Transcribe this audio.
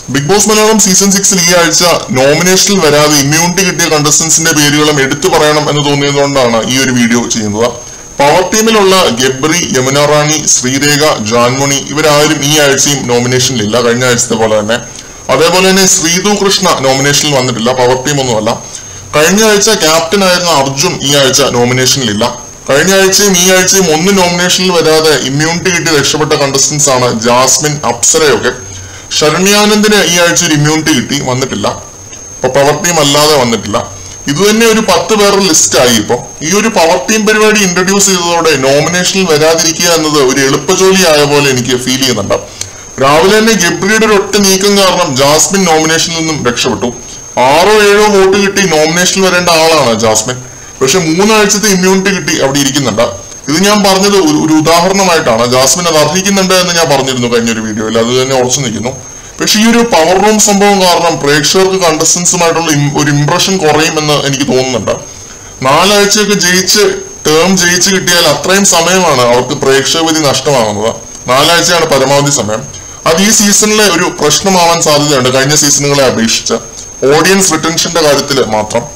Big boss Malayalam season 6 ഈ ആഴ്ച നോമിനേഷനിൽ വരാതെ ഇമ്മ്യൂണിറ്റി കിട്ടിയ കണ്ടസ്റ്റൻസിന്റെ പേരുകളും എടുത്തു പറയണം എന്ന് തോന്നിയതുകൊണ്ടാണ് ഈ ഒരു വീഡിയോ ചെയ്യുന്നത്. പവർ ടീമിലുള്ള ഗബ്രി, യമുന റാണി, ശ്രീരേഖ, ജാൻമണി ഇവരാരും ഈ ആഴ്ചയും നോമിനേഷനിലില്ല, കഴിഞ്ഞ ആഴ്ചത്തെ പോലെ തന്നെ. അതേപോലെ തന്നെ ശ്രീതു കൃഷ്ണ നോമിനേഷനിൽ വന്നിട്ടില്ല, പവർ ടീം ഒന്നുമല്ല. കഴിഞ്ഞ ആഴ്ച ക്യാപ്റ്റൻ ആയിരുന്ന അർജുൻ ഈ ആഴ്ച നോമിനേഷനിലില്ല. കഴിഞ്ഞ ആഴ്ചയും ഈ ആഴ്ചയും ഒന്ന് നോമിനേഷനിൽ വരാതെ ഇമ്മ്യൂണിറ്റി കിട്ടി രക്ഷപ്പെട്ട കണ്ടസ്റ്റൻസ് ആണ് ജാസ്മിൻ, അപ്സരയൊക്കെ. ശരണ്യാനന്ദിന് ഈ ആഴ്ച ഒരു ഇമ്മ്യൂണിറ്റി കിട്ടി, വന്നിട്ടില്ല. ഇപ്പൊ പവർ ടീം അല്ലാതെ വന്നിട്ടില്ല. ഇത് തന്നെ ഒരു 10 പേരുടെ ലിസ്റ്റ് ആയി. ഇപ്പൊ ഈ ഒരു പവർ ടീം പരിപാടി ഇൻട്രൊഡ്യൂസ് ചെയ്തതോടെ നോമിനേഷനിൽ വരാതിരിക്കുക എന്നത് ഒരു എളുപ്പജോലി ആയ പോലെ എനിക്ക് ഫീൽ ചെയ്യുന്നുണ്ട്. രാവിലെ തന്നെ ഗബ്രിയുടെ ഒരു ഒറ്റ നീക്കം കാരണം ജാസ്മിൻ നോമിനേഷനിൽ നിന്നും രക്ഷപ്പെട്ടു. 6 or 7 വോട്ട് കിട്ടി നോമിനേഷനിൽ വരേണ്ട ആളാണ് ജാസ്മിൻ. പക്ഷെ 3 ആഴ്ചത്തെ ഇമ്മ്യൂണിറ്റി കിട്ടി അവിടെ ഇരിക്കുന്നുണ്ട്. ഇത് ഞാൻ പറഞ്ഞത് ഒരു ഉദാഹരണമായിട്ടാണ്. ജാസ്മിൻ അത് അർഹിക്കുന്നുണ്ട് എന്ന് ഞാൻ പറഞ്ഞിരുന്നു കഴിഞ്ഞൊരു വീഡിയോയിൽ, അത് തന്നെ ഉറച്ചു നിൽക്കുന്നു. പക്ഷെ ഈ ഒരു പവർ റൂം സംഭവം കാരണം പ്രേക്ഷകർക്ക് കണ്ടസ്റ്റൻസുമായിട്ടുള്ള ഒരു ഇംപ്രഷൻ കുറയുമെന്ന് എനിക്ക് തോന്നുന്നുണ്ട്. 4 ആഴ്ചയൊക്കെ ടേം ജയിച്ച് കിട്ടിയാൽ അത്രയും സമയമാണ് അവർക്ക് പ്രേക്ഷകവിധി നഷ്ടമാകുന്നത്. 4 ആഴ്ചയാണ് പരമാവധി സമയം. അത് ഈ സീസണിലെ ഒരു പ്രശ്നമാവാൻ സാധ്യതയുണ്ട് കഴിഞ്ഞ സീസണുകളെ അപേക്ഷിച്ച്, ഓഡിയൻസ് റിട്ടൻഷന്റെ കാര്യത്തിൽ മാത്രം.